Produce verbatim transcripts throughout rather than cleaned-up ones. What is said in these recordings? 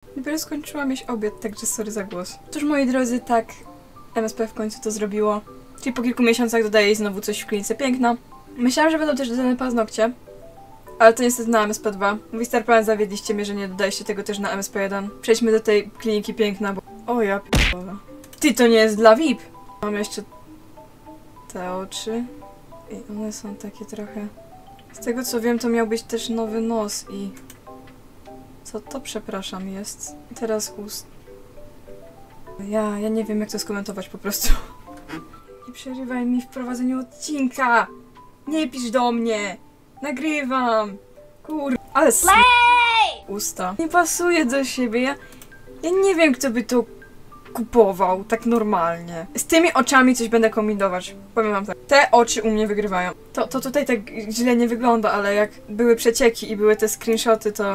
Dopiero skończyłam jeść obiad, także sorry za głos. Otóż moi drodzy, tak, M S P w końcu to zrobiło. Czyli po kilku miesiącach dodaję znowu coś w klinice piękna. Myślałam, że będą też dodane paznokcie, ale to niestety na M S P dwa. Wistar Plan, zawiedliście mnie, że nie dodaliście tego też na M S P jeden. Przejdźmy do tej kliniki piękna, bo... O ja p***owa. Ty, to nie jest dla V I P! Mam jeszcze... te oczy. I one są takie trochę... Z tego co wiem, to miał być też nowy nos i... Co to, przepraszam, jest? Teraz ust... Ja, ja nie wiem jak to skomentować po prostu. Nie przerywaj mi w prowadzeniu odcinka! Nie pisz do mnie! Nagrywam! Kur... Ale s... Usta. Nie pasuje do siebie, ja... Ja nie wiem kto by to kupował, tak normalnie. Z tymi oczami coś będę kombinować. Powiem wam tak. Te oczy u mnie wygrywają. To, to tutaj tak źle nie wygląda, ale jak były przecieki i były te screenshoty, to...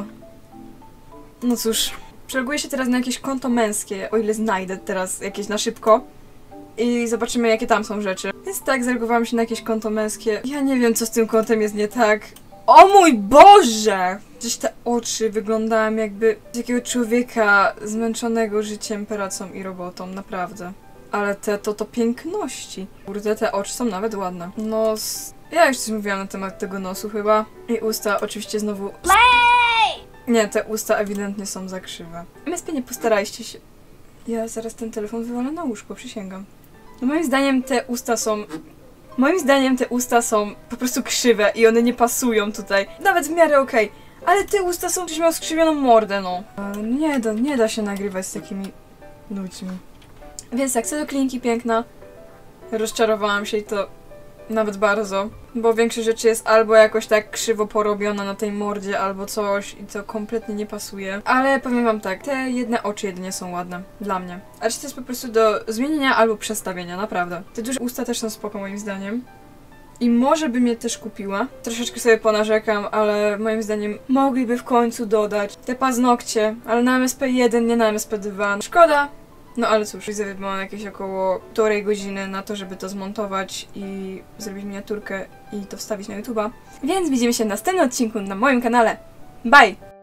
No cóż. Przeloguję się teraz na jakieś konto męskie, o ile znajdę teraz jakieś na szybko. I zobaczymy jakie tam są rzeczy. Więc tak, zalogowałam się na jakieś konto męskie. Ja nie wiem co z tym kontem jest nie tak. O mój Boże! Gdzieś te oczy wyglądają jakby z jakiegoś człowieka zmęczonego życiem, pracą i robotą, naprawdę. Ale te to to piękności. Kurde, te oczy są nawet ładne. Nos... Ja już coś mówiłam na temat tego nosu chyba. I usta oczywiście znowu... Nie, te usta ewidentnie są za krzywe. M S P nie postarajcie się. Ja zaraz ten telefon wywalę na łóżko, przysięgam. No moim zdaniem te usta są... Moim zdaniem te usta są po prostu krzywe i one nie pasują tutaj. Nawet w miarę okej. Okay. Ale te usta są... Ktoś miał skrzywioną mordę, no. E, nie, da, nie da się nagrywać z takimi ludźmi. Więc tak, co do kliniki piękna, rozczarowałam się i to nawet bardzo. Bo większość rzeczy jest albo jakoś tak krzywo porobiona na tej mordzie, albo coś i to kompletnie nie pasuje. Ale powiem wam tak, te jedne oczy jedynie są ładne. Dla mnie. A reszta to jest po prostu do zmienienia albo przestawienia, naprawdę. Te duże usta też są spoko moim zdaniem. I może bym je też kupiła. Troszeczkę sobie ponarzekam, ale moim zdaniem mogliby w końcu dodać te paznokcie, ale na M S P jeden, nie na M S P dwa. Szkoda. No ale cóż, widzę, że mam jakieś około półtorej godziny na to, żeby to zmontować i zrobić miniaturkę i to wstawić na YouTube'a. Więc widzimy się w następnym odcinku na moim kanale. Bye!